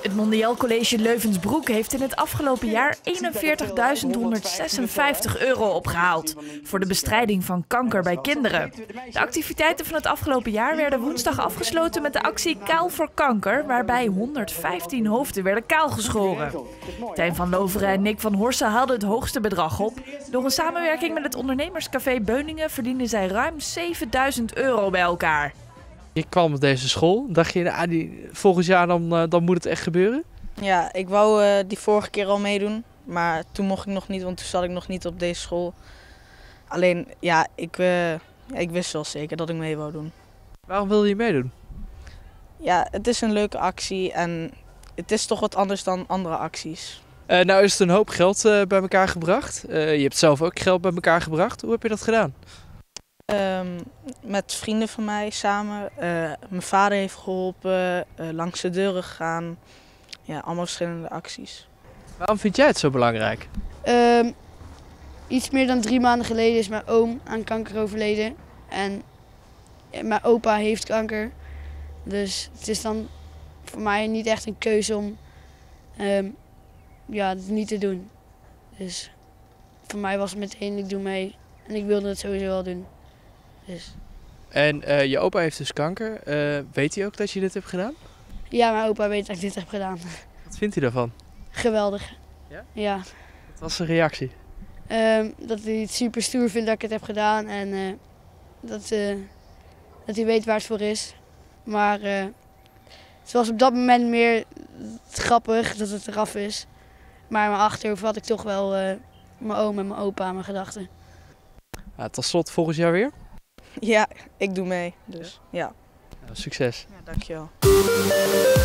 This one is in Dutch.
Het Mondiaal College Leuvensbroek heeft in het afgelopen jaar €41.156 opgehaald voor de bestrijding van kanker bij kinderen. De activiteiten van het afgelopen jaar werden woensdag afgesloten met de actie Kaal voor Kanker, waarbij 115 hoofden werden kaalgeschoren. Tijn van Loveren en Nick van Horsen haalden het hoogste bedrag op. Door een samenwerking met het ondernemerscafé Beuningen verdienden zij ruim €7.000 bij elkaar. Je kwam op deze school, dacht je, volgend jaar dan moet het echt gebeuren? Ja, ik wou die vorige keer al meedoen, maar toen mocht ik nog niet, want toen zat ik nog niet op deze school. Alleen, ja, ik wist wel zeker dat ik mee wou doen. Waarom wilde je meedoen? Ja, het is een leuke actie en het is toch wat anders dan andere acties. Nou is het een hoop geld bij elkaar gebracht. Je hebt zelf ook geld bij elkaar gebracht. Hoe heb je dat gedaan? Met vrienden van mij samen. Mijn vader heeft geholpen, langs de deuren gegaan. Ja, allemaal verschillende acties. Waarom vind jij het zo belangrijk? Iets meer dan 3 maanden geleden is mijn oom aan kanker overleden. En mijn opa heeft kanker. Dus het is dan voor mij niet echt een keuze om het niet te doen. Dus voor mij was het meteen, ik doe mee. En ik wilde het sowieso wel doen. Dus. En je opa heeft dus kanker. Weet hij ook dat je dit hebt gedaan? Ja, mijn opa weet dat ik dit heb gedaan. Wat vindt hij daarvan? Geweldig. Ja? Ja. Wat was zijn reactie? Dat hij het super stoer vindt dat ik het heb gedaan en dat hij weet waar het voor is. Maar het was op dat moment meer grappig dat het eraf is. Maar in mijn achterhoofd had ik toch wel mijn oom en mijn opa aan mijn gedachten. Tot slot volgend jaar weer? Ja, ik doe mee, dus ja. Nou, succes. Ja, dankjewel.